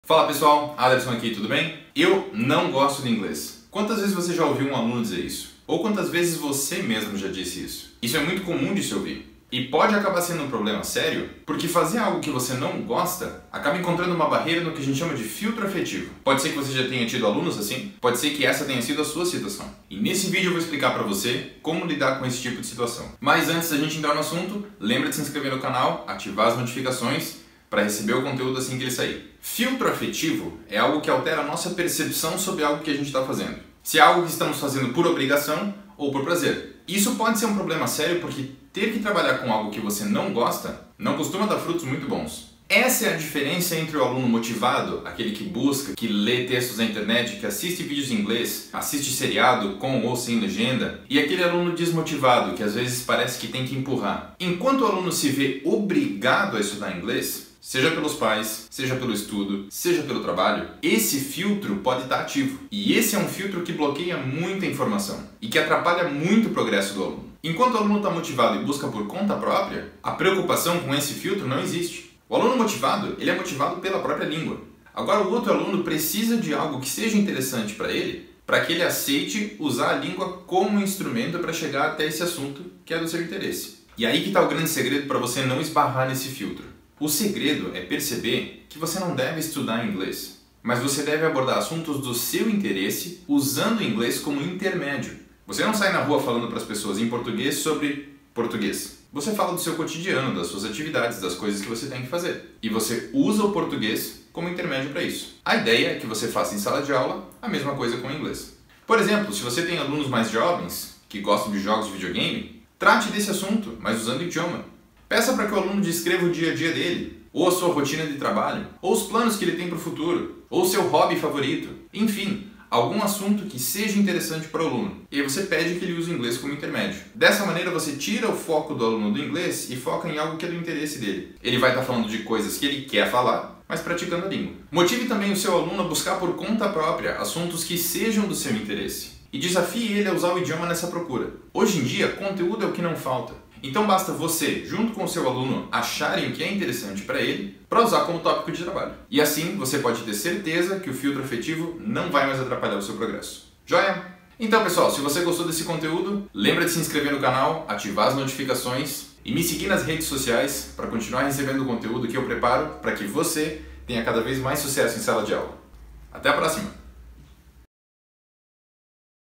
Fala pessoal, Aderson aqui, tudo bem? Eu não gosto de inglês. Quantas vezes você já ouviu um aluno dizer isso? Ou quantas vezes você mesmo já disse isso? Isso é muito comum de se ouvir. E pode acabar sendo um problema sério, porque fazer algo que você não gosta acaba encontrando uma barreira no que a gente chama de filtro afetivo. Pode ser que você já tenha tido alunos assim, pode ser que essa tenha sido a sua situação. E nesse vídeo eu vou explicar pra você como lidar com esse tipo de situação. Mas antes da gente entrar no assunto, lembra de se inscrever no canal, ativar as notificações para receber o conteúdo assim que ele sair. Filtro afetivo é algo que altera a nossa percepção sobre algo que a gente está fazendo. Se é algo que estamos fazendo por obrigação ou por prazer. Isso pode ser um problema sério porque ter que trabalhar com algo que você não gosta não costuma dar frutos muito bons. Essa é a diferença entre o aluno motivado, aquele que busca, que lê textos na internet, que assiste vídeos em inglês, assiste seriado com ou sem legenda, e aquele aluno desmotivado, que às vezes parece que tem que empurrar. Enquanto o aluno se vê obrigado a estudar inglês, seja pelos pais, seja pelo estudo, seja pelo trabalho, esse filtro pode estar ativo. E esse é um filtro que bloqueia muita informação e que atrapalha muito o progresso do aluno. Enquanto o aluno está motivado e busca por conta própria, a preocupação com esse filtro não existe. O aluno motivado, ele é motivado pela própria língua. Agora o outro aluno precisa de algo que seja interessante para ele, para que ele aceite usar a língua como instrumento para chegar até esse assunto que é do seu interesse. E aí que está o grande segredo para você não esbarrar nesse filtro. O segredo é perceber que você não deve estudar inglês, mas você deve abordar assuntos do seu interesse usando o inglês como intermédio. Você não sai na rua falando para as pessoas em português sobre português. Você fala do seu cotidiano, das suas atividades, das coisas que você tem que fazer. E você usa o português como intermédio para isso. A ideia é que você faça em sala de aula a mesma coisa com o inglês. Por exemplo, se você tem alunos mais jovens que gostam de jogos de videogame, trate desse assunto, mas usando o idioma. Peça para que o aluno descreva o dia a dia dele, ou a sua rotina de trabalho, ou os planos que ele tem para o futuro, ou seu hobby favorito, enfim, algum assunto que seja interessante para o aluno. E aí você pede que ele use o inglês como intermédio. Dessa maneira você tira o foco do aluno do inglês e foca em algo que é do interesse dele. Ele vai estar falando de coisas que ele quer falar, mas praticando a língua. Motive também o seu aluno a buscar por conta própria assuntos que sejam do seu interesse. E desafie ele a usar o idioma nessa procura. Hoje em dia, conteúdo é o que não falta. Então basta você, junto com o seu aluno, acharem o que é interessante para ele, para usar como tópico de trabalho. E assim você pode ter certeza que o filtro afetivo não vai mais atrapalhar o seu progresso. Joia? Então pessoal, se você gostou desse conteúdo, lembra de se inscrever no canal, ativar as notificações e me seguir nas redes sociais para continuar recebendo o conteúdo que eu preparo para que você tenha cada vez mais sucesso em sala de aula. Até a próxima!